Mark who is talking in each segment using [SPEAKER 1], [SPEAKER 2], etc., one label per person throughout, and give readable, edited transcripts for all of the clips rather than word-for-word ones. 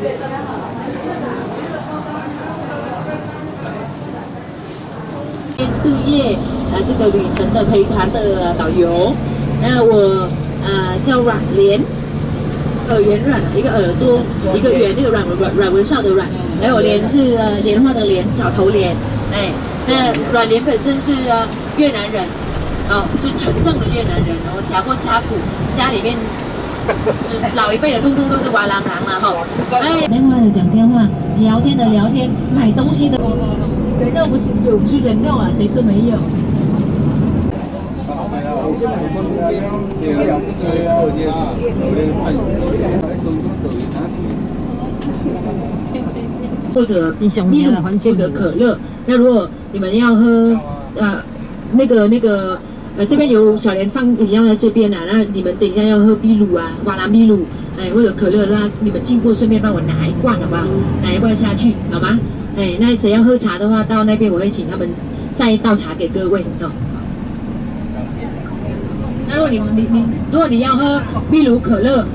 [SPEAKER 1] 事业这个旅程的陪团的导游，那我叫阮莲，耳圆阮，一个耳朵，一个圆，那个阮文绍的阮，还有莲是莲花的莲，角头莲，哎，那阮莲本身是越南人，是纯正的越南人，然后夹过家谱，家里面老一辈的通通都是瓦郎郎了哈，哎，电话的讲电话，聊天的聊天，买东西的。人肉不是有吃人肉啊？谁说没有？或者秘鲁，或者可乐。那如果你们要喝这边有小莲放饮料在这边啊，那你们等一下要喝秘鲁啊，瓦拉秘鲁，哎，或者可乐，那你们经过顺便帮我拿一罐好不好？拿一罐下去好吗？哎，那谁要喝茶的话，到那边我会请他们再倒茶给各位哦。那如果你要喝秘鲁可乐，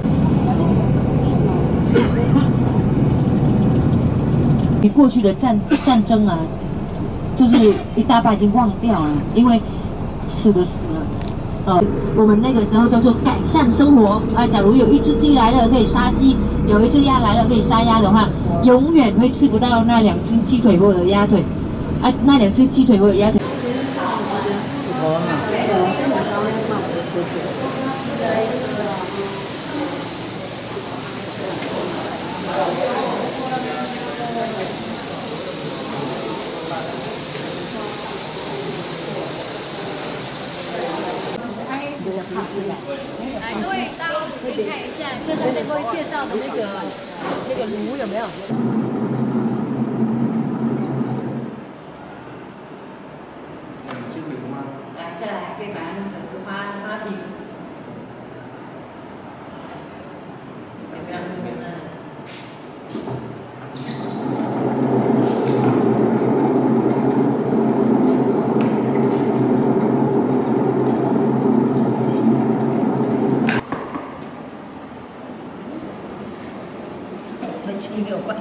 [SPEAKER 1] 你过去的战争啊，就是一大半已经忘掉了，因为死的死了。我们那个时候叫做改善生活啊。假如有一只鸡来了可以杀鸡，有一只鸭来了可以杀鸭的话，永远会吃不到那2只鸡腿或者鸭腿，啊，那2只鸡腿或者鸭腿。
[SPEAKER 2] 来，各位大家可以看一下，就是那位介绍的那个炉有没有？来，再来可以把它弄成一个花瓶，有没有？6块，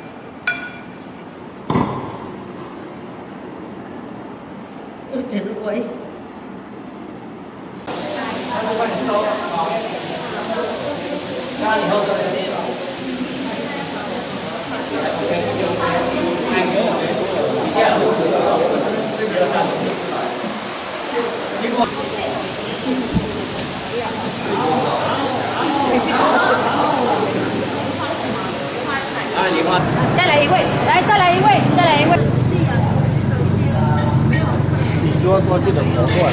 [SPEAKER 2] 我觉得我。再来一位，来，再来一位，再来一位。
[SPEAKER 3] 你主要做这个活动，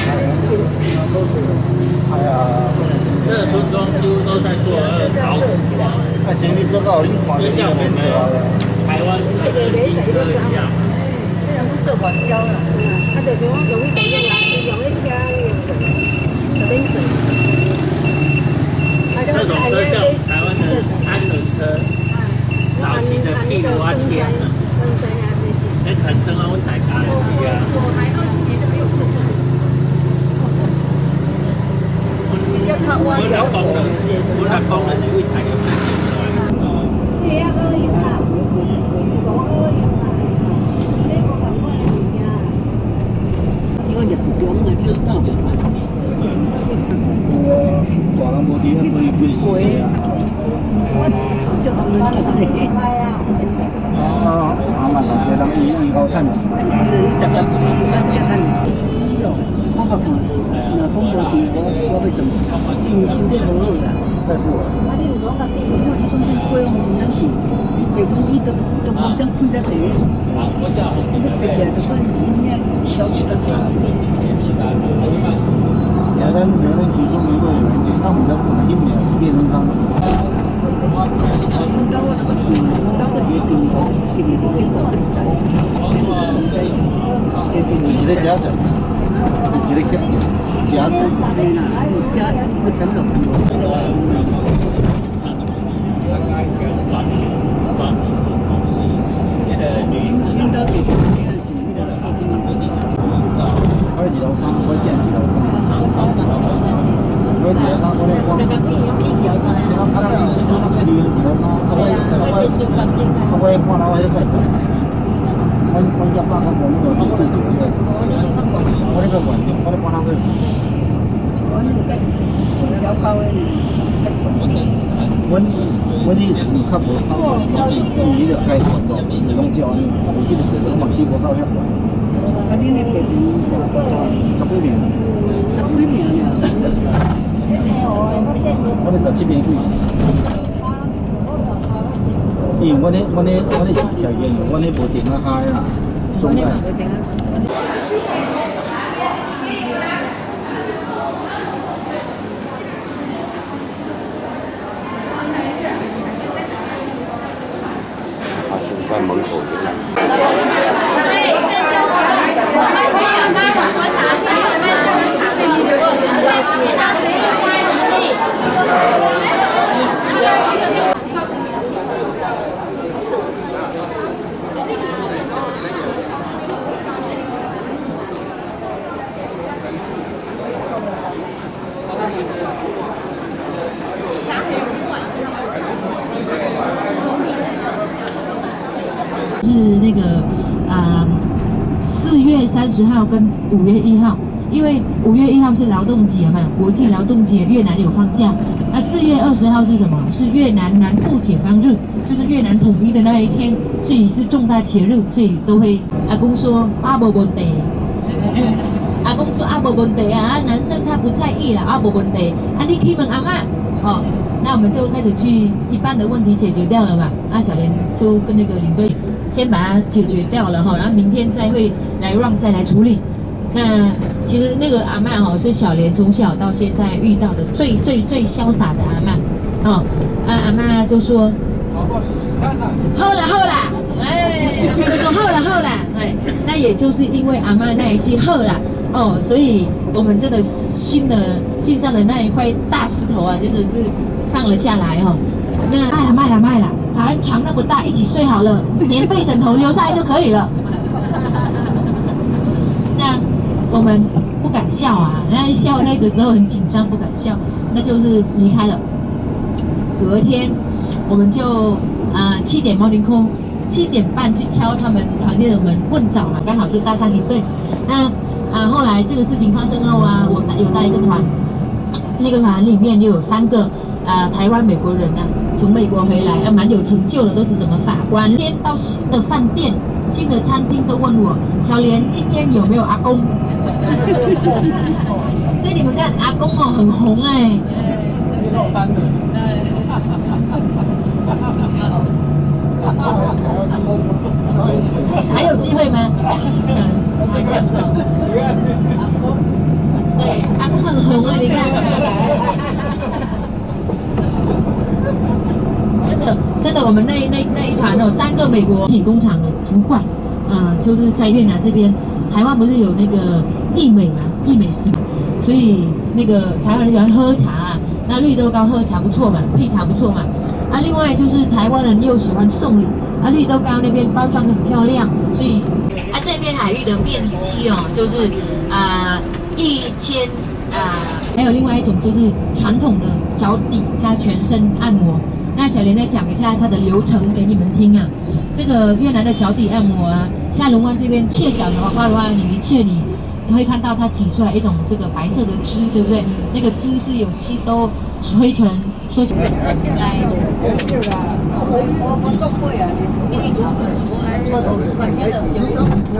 [SPEAKER 3] 哎呀，
[SPEAKER 4] 这个村庄几乎都在做陶瓷。
[SPEAKER 3] 啊，像你这个，你看，
[SPEAKER 4] 就像我们台湾的金科一样。
[SPEAKER 5] 虽然讲做外销啦，就是讲用去地用啦，用去车就免税。
[SPEAKER 4] 这种车像台湾的安轮车。早期的汽油啊，车，那产生啊，我大家的是啊。
[SPEAKER 2] 我还20年都没有做过。
[SPEAKER 4] 我老公的是为台油卖电的。
[SPEAKER 5] 这也可以啦，我可以啦，你无咁快呀？这个入中的，你看。
[SPEAKER 3] 大人无地方可以贵死啊！
[SPEAKER 5] 这个人讲这个。
[SPEAKER 3] 阿妈老些人以后趁钱。
[SPEAKER 5] 我较关心，若讲无地，我要怎么？因为收得无好啦。
[SPEAKER 3] 太好了。
[SPEAKER 5] 啊，你唔讲家己，我你总是过往是咱去，伊坐飞机都无想开得地。你别个就算你遐走一个车。
[SPEAKER 3] 咱其中一个人，他唔得可能一秒是变成他。一个夹层，一个夹层。
[SPEAKER 5] 对啦，还有加一个层楼。领导地，
[SPEAKER 3] 我2楼3，我建2楼3。我2楼3，我那光。那个可以用2楼3。啊，那个2楼3，我我看到我迄个，我入巴个门度，我那个门，我搬到去。我那个四条包的，我你厝较无靠，伊就开船咯，拢叫你，有这个水龙嘛，去无到遐远。啊，你那边10几年，10几年了。我哋17年几。因为我哋是条件，我哋无定啊嗨啦，所以。在门口
[SPEAKER 1] 是那个4月30号跟5月1号，因为5月1号是劳动节嘛，国际劳动节，越南有放假。那4月20号是什么？是越南南部解放日，就是越南统一的那一天，所以是重大节日，所以都会阿公说阿伯问题，阿公说阿伯问题啊，男生他不在意啦，阿伯问题，啊你去问阿嬷哦。那我们就开始去一半的问题解决掉了嘛，啊小莲就跟那个领队先把它解决掉了哈，然后明天再会来让再来处理。那其实那个阿嬷哈是小莲从小到现在遇到的最潇洒的阿嬷哦，阿嬷就说，后啦，哎，阿嬷就说后啦，哎，那也就是因为阿嬷那一句后啦哦，所以我们这个心上的那一块大石头啊，真的是放了下来哦。那卖了，反正床那么大，一起睡好了，棉被枕头留下来就可以了。那我们不敢笑啊，那笑那个时候很紧张，不敢笑，那就是离开了。隔天我们就7点 morning call，7点半去敲他们房间的门问早嘛，刚好是搭上一对。那后来这个事情发生后啊，我有带一个团，那个团里面就有3个台湾美国人啊，从美国回来，蛮有成就的，都是什么法官。今天到新的饭店、新的餐厅都问我，小莲今天有没有阿公？所以你们看阿公哦，很红哎。还有机会吗？谢谢。对，阿公很红啊，你看。真的，我们那一团哦，3个美国品工厂的主管，就是在越南这边，台湾不是有那个义美嘛，义美师，所以那个台湾人喜欢喝茶啊，那绿豆糕喝茶不错嘛，配茶不错嘛。另外就是台湾人又喜欢送礼，绿豆糕那边包装很漂亮，所以这片海域的面积哦，就是1000还有另外一种就是传统的脚底加全身按摩。那小莲再讲一下它的流程给你们听啊。这个越南的脚底按摩啊，像龙湾这边切小黄瓜的话，你一切你会看到它挤出来一种这个白色的汁，对不对？那个汁是有吸收灰尘，所以来。我觉得有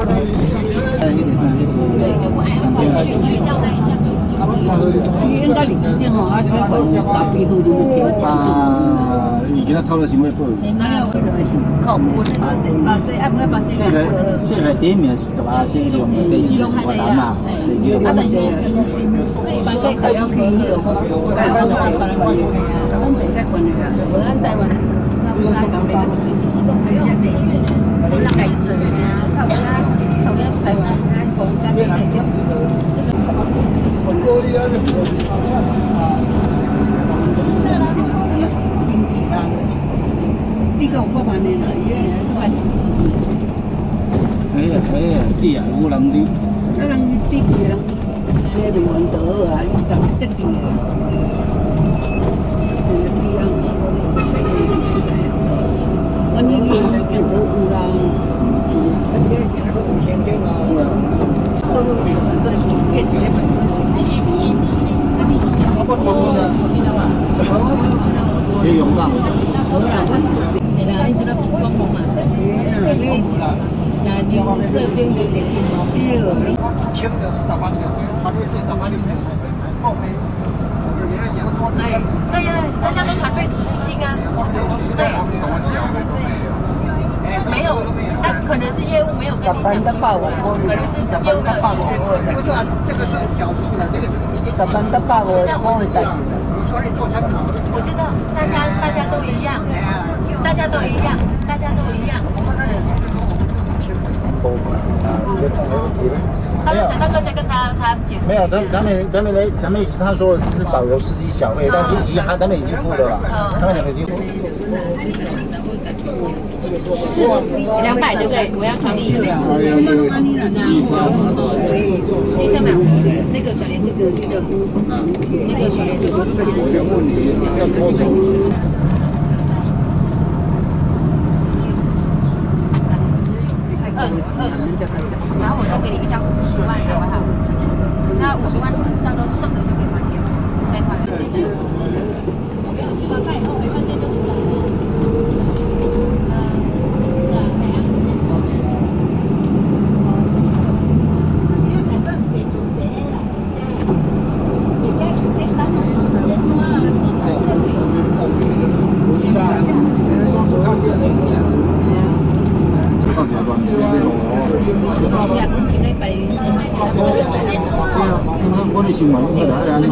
[SPEAKER 1] 对，就不爱去掉那一项就可以了。
[SPEAKER 5] 应该离这点吼，推广大鼻好你们这个。
[SPEAKER 3] 以前他偷了什么货？靠我这个店面是个把些用的，用海南嘛，但是把些还要可以有，我在台湾我们在国内啊，我按台湾，那港北就是西东海下面，我是海水啊，靠边台湾，从港北那边。你讲我办的啦，伊个做办。啲啊，有人啲。人伊啲嘅人，你未揾到啊？伊特別得啲嘅。啲人， 那你这边就得听到第二名。
[SPEAKER 2] 对呀，大家都团队同心啊。对。没有，但可能是业务没有跟你讲清楚，可能是业务没有清楚。
[SPEAKER 3] 10万得8个，我会带。
[SPEAKER 2] 我知道，大家都一样，大家都一样，大家都一样。到时候陈大哥再跟他解释。
[SPEAKER 6] 没有，他们他说只是导游司机小费，但是他们已经付了啦，他们2个已经付。
[SPEAKER 2] 是200对不对？我要传递100。这上面那个小莲这个，那个小莲这个。20，然后我再给你一张50万，好不好？那50万到时候剩的就可以还给我，再还。我没有吃完饭以后回饭店就出来了。
[SPEAKER 6] 我的新闻是哪样的？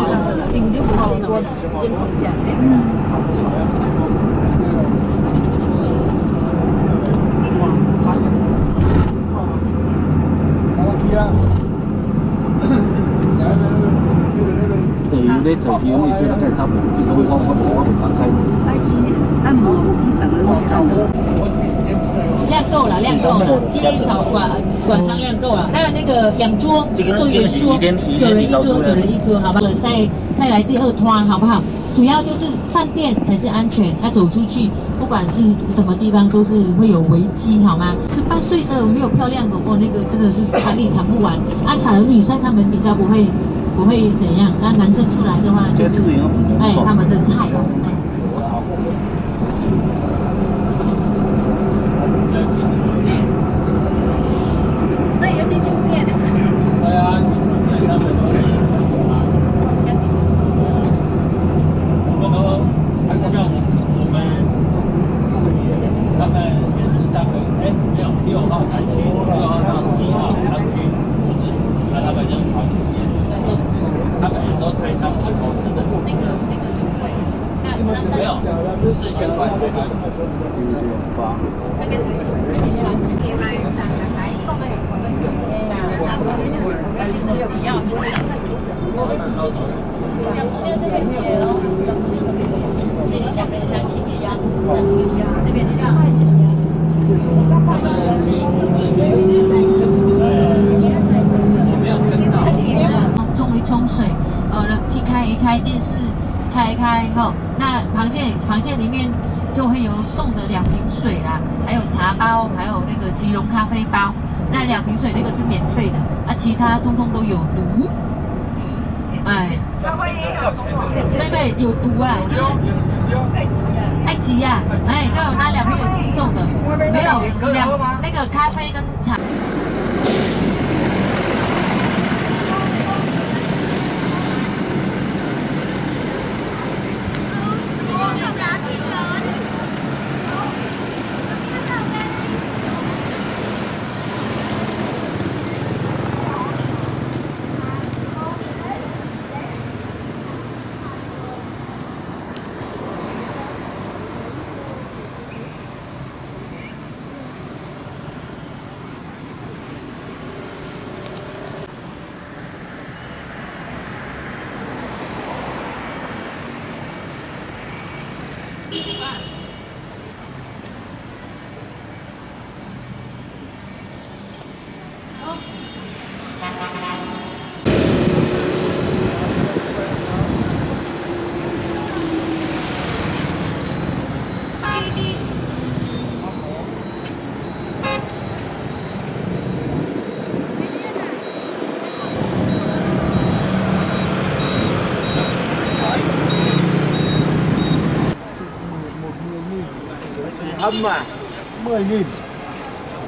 [SPEAKER 6] 对，你做戏你做得太差不多，其实我不敢开。
[SPEAKER 1] 量够了，今天晚上量够了。那个2桌做圆桌，9人1桌，好吧了，再来第2团，好不好？主要就是饭店才是安全，那走出去不管是什么地方都是会有危机，好吗？18岁的没有漂亮的哦，那个真的是尝理尝不完。啊，反而女生她们比较不会怎样，那男生出来的话就是他们的菜哦。冲一冲水，冷气开一开，电视开一开后，那房间里面就会有送的2瓶水啦，还有茶包，还有那个即溶咖啡包。那2瓶水那个是免费的，啊，其他通通都有毒。对，有毒啊，就是爱奇呀，就有那2瓶也是送的，没有那个咖啡跟茶。
[SPEAKER 7] Âm mà
[SPEAKER 6] 10.000.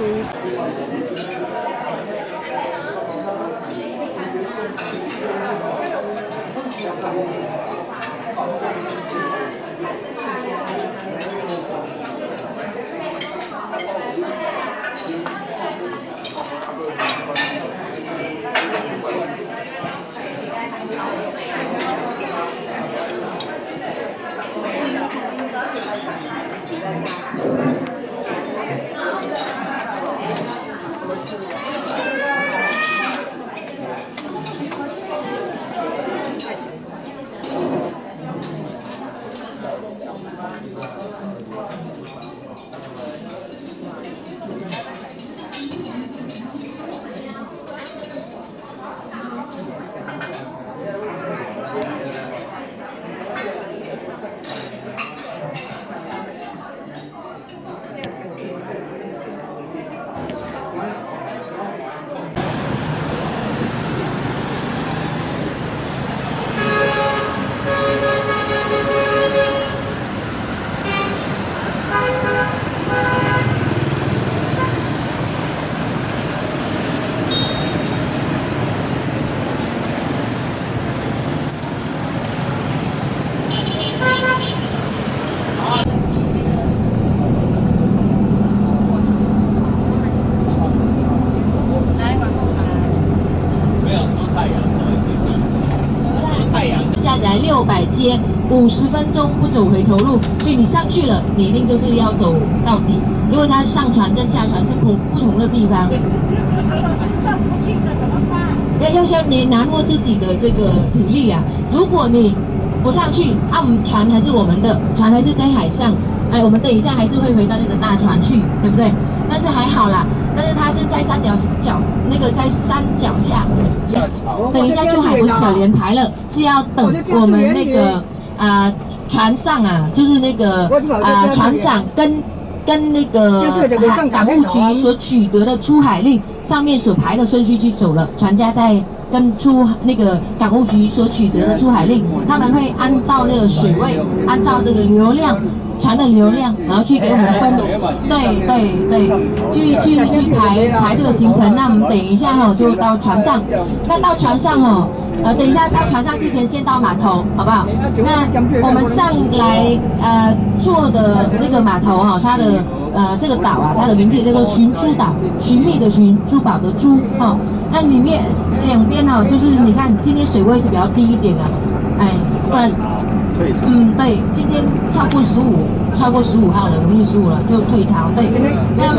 [SPEAKER 1] 加起来600阶，50分钟不走回头路，所以你上去了，你一定就是要走到底，因为它上船跟下船是不同的地方。
[SPEAKER 5] 如果是上不去的怎么办？
[SPEAKER 1] 要先你拿握自己的这个体力啊！如果你不上去，啊，我们船还是我们的，船还是在海上，哎，我们等一下还是会回到那个大船去，对不对？但是还好啦，但是它是在山脚那个在山脚下，等一下就海不小连排了，是要等我们那个船上啊，就是那个船长跟那个港务局所取得的出海令上面所排的顺序去走了，船家在跟那个港务局所取得的出海令，他们会按照那个水位，按照这个流量。船的流量，然后去给我们分，对，去排这个行程。那我们等一下哈，就到船上。那到船上哈，等一下到船上之前先到码头，好不好？那我们上来坐的那个码头哈，它的这个岛啊，它的名字叫做寻珠岛，寻觅的寻，珠宝的珠哈。那里面两边哦，就是你看今天水位是比较低一点的，哎，不然。对，今天超过15号了，农历15了，就退潮。对，那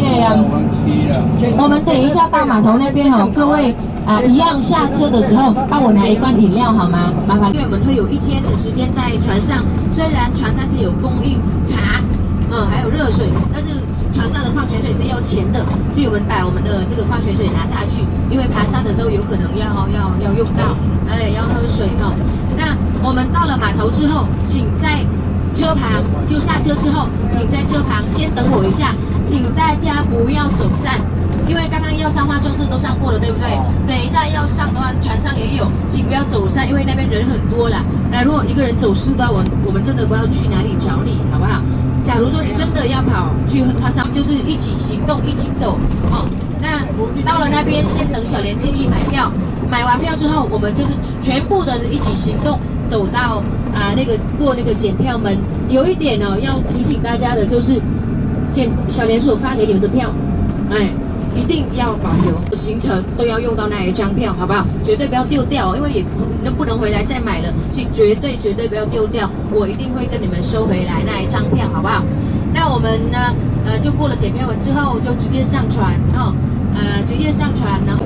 [SPEAKER 1] 我们等一下到码头那边哦，各位一样下车的时候帮我拿一罐饮料好吗？麻烦，因为我们会有1天的时间在船上，虽然船它是有供应茶。还有热水，但是船上的矿泉水是要钱的，所以我们把我们的这个矿泉水拿下去，因为爬山的时候有可能要用到，哎，要喝水哈。那我们到了码头之后，请在车旁就下车之后，请在车旁先等我一下，请大家不要走散，因为刚刚要上花轿式都上过了，对不对？等一下要上的话，船上也有，请不要走散，因为那边人很多啦。那如果一个人走失的话，我们真的不知道去哪里找你，好不好？假如说你真的要跑去爬山，就是一起行动，一起走哦。那到了那边，先等小莲进去买票，买完票之后，我们就是全部的人一起行动，走到过那个检票门。有一点哦，要提醒大家的就是，小莲所发给你们的票，哎，一定要保留，行程都要用到那一张票，好不好？绝对不要丢掉，因为也不能回来再买了，所以绝对不要丢掉，我一定会跟你们收回来那一张票，好不好？那我们呢，就过了检票门之后，就直接上船哦，直接上船呢。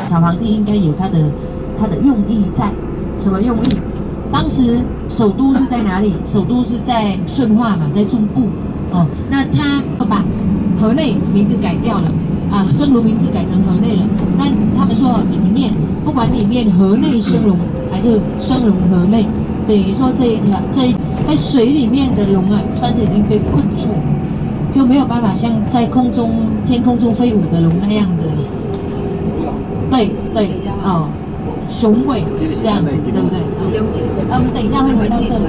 [SPEAKER 1] 小皇帝应该有他的用意在，什么用意？当时首都是在哪里？首都是在顺化嘛，在中部哦。那他把河内名字改掉了啊，升龙名字改成河内了。那他们说你们念，不管你念河内升龙还是升龙河内，等于说这在水里面的龙啊，算是已经被困住，就没有办法像在天空中飞舞的龙那样的，对哦，雄伟这样子，对不对？我们等一下会回到这里。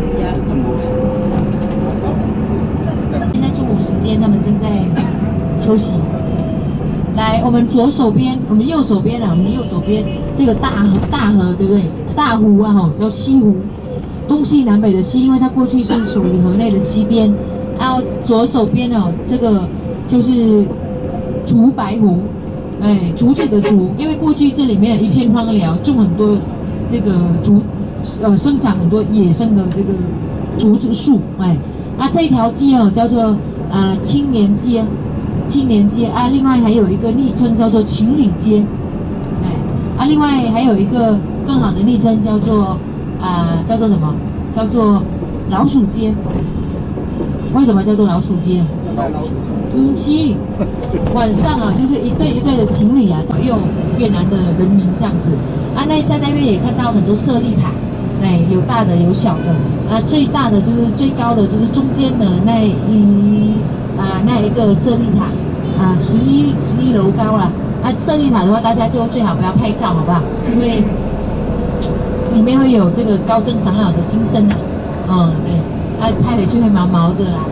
[SPEAKER 1] 现在中午时间，他们正在休息。来，我们左手边，我们右手边啊，我们右手边这个大河，对不对？大湖啊，吼，叫西湖，东西南北的西，因为它过去是属于河内的西边。然后左手边哦，这个就是竹白湖，哎，竹子的竹，因为过去这里面一片荒凉，种很多这个生长很多野生的这个竹子树，哎，那这条街哦叫做青年街啊，另外还有一个昵称叫做情侣街，哎，啊，另外还有一个更好的昵称叫做什么？叫做老鼠街。为什么叫做老鼠街？是晚上啊，就是一对一对的情侣啊，左右越南的人民这样子啊。在那边也看到很多舍利塔，哎，有大的有小的啊。最大的就是最高的就是中间的那一个舍利塔啊，11楼高了。那舍利塔的话，大家就最好不要拍照，好不好？因为里面会有这个高僧长老的金身啊，对。拍回去会毛毛的啦，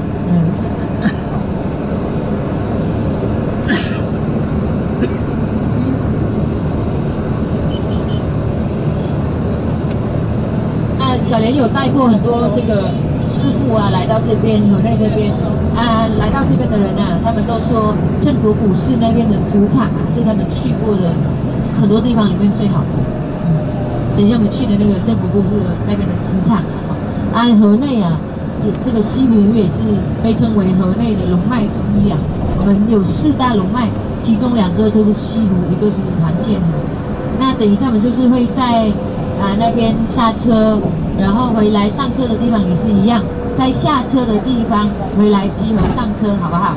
[SPEAKER 1] 小莲有带过很多这个师傅啊，来到这边河内这边啊，来到这边的人啊，他们都说镇国股市那边的磁场是他们去过的很多地方里面最好的。等一下我们去的那个镇国股市那边的磁场啊，河内啊。这个西湖也是被称为河内的龙脉之一啊。我们有4大龙脉，其中2个都是西湖，一个是环建湖。那等一下我们就是会在那边下车，然后回来上车的地方也是一样，在下车的地方回来集合上车，好不好？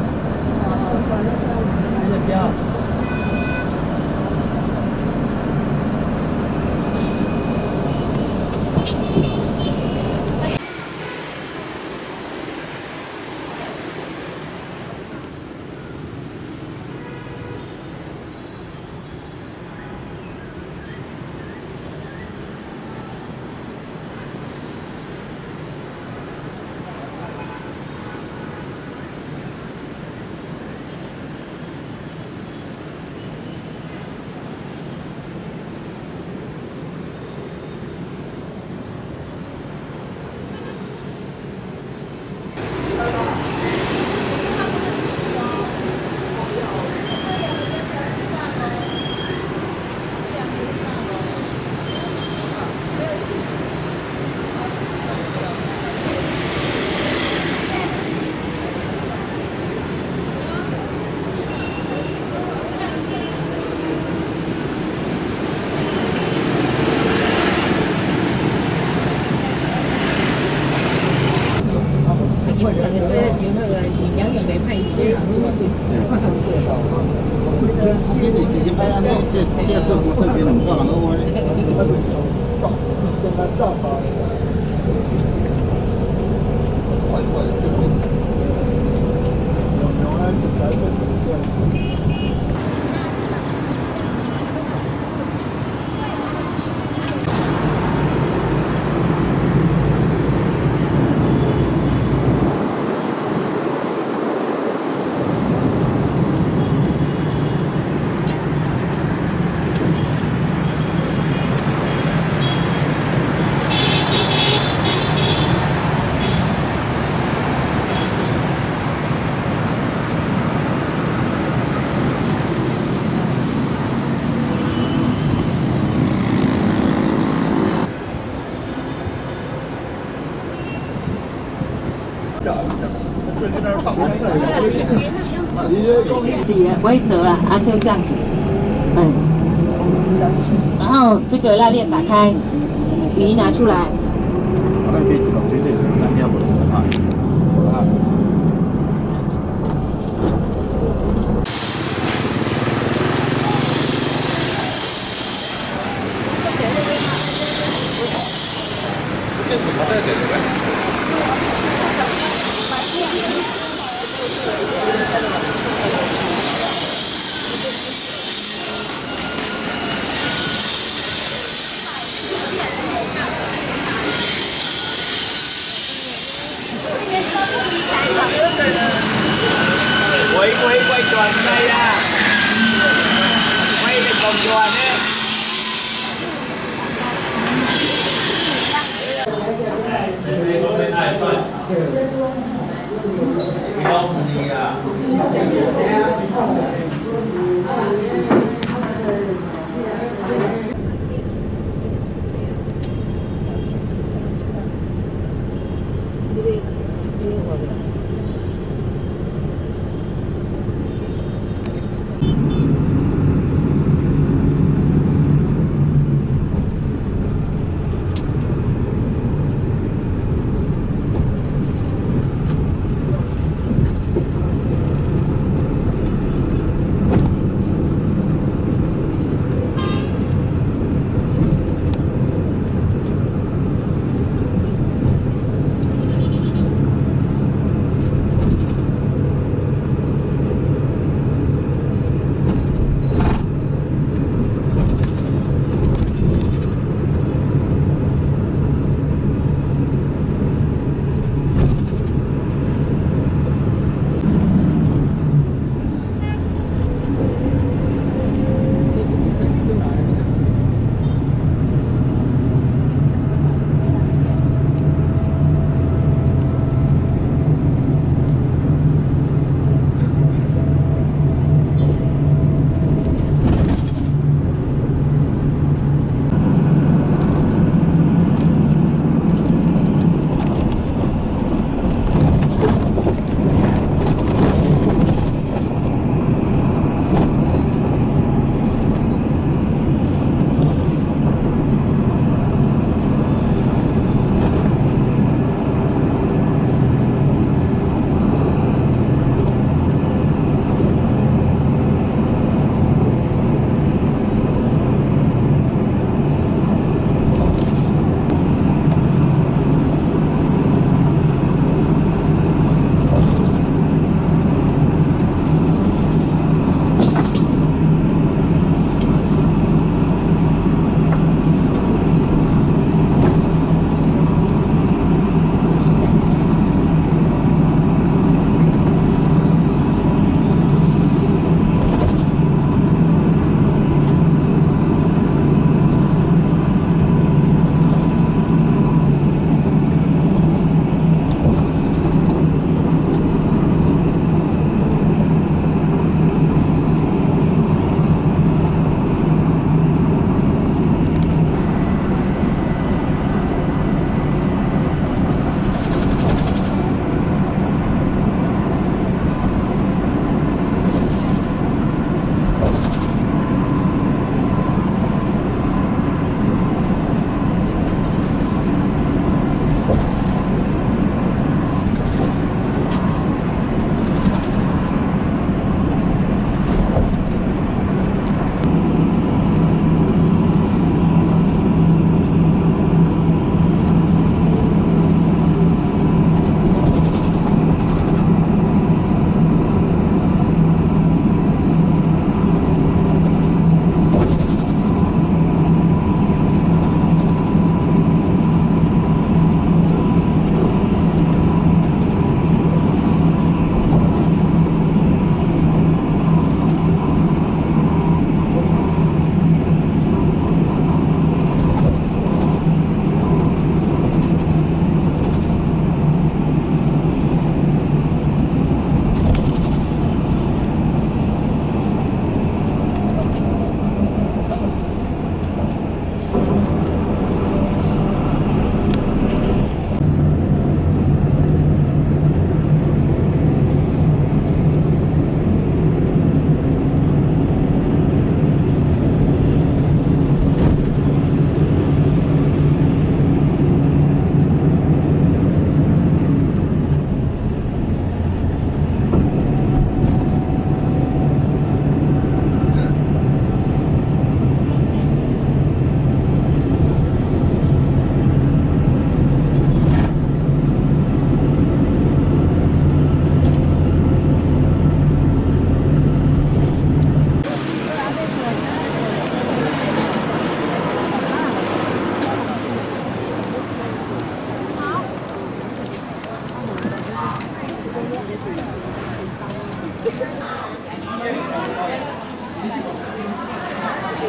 [SPEAKER 1] 底了不会折了啊，就这样子，哎。 然后这个拉链打开，雨衣拿出来。
[SPEAKER 6] 那可以自动对对，那要不的话，
[SPEAKER 4] quay tròn đây à, quay cái vòng tròn ấy.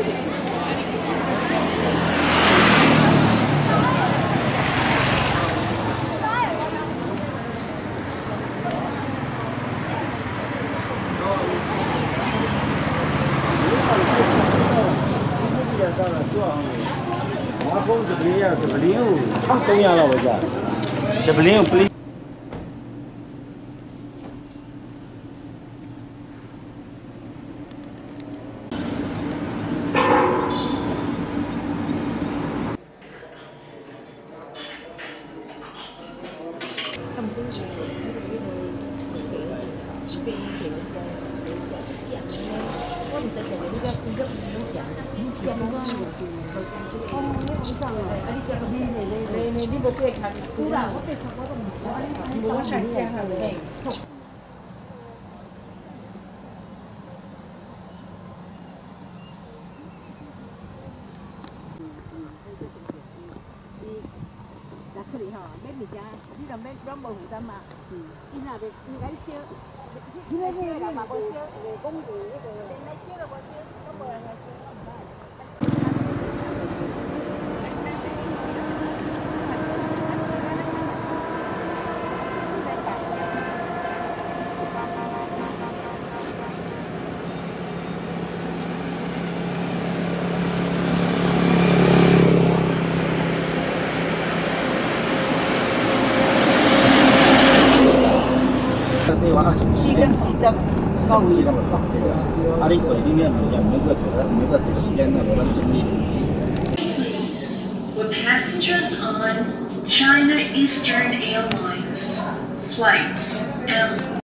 [SPEAKER 6] 东阳了，我讲，这不灵不灵。
[SPEAKER 3] 你无对看，有啦，我对看我都唔知，我看车下嘞。来这里哈，买物件，你若买拢无负担嘛。伊若袂，伊甲你少，你来这个嘛无少，公主那个，来少了无少，都无人来少。4点40，到位。啊，你过里面物件，每个一时间那无咱整理的。
[SPEAKER 7] Please, with passengers on China Eastern Airlines flights M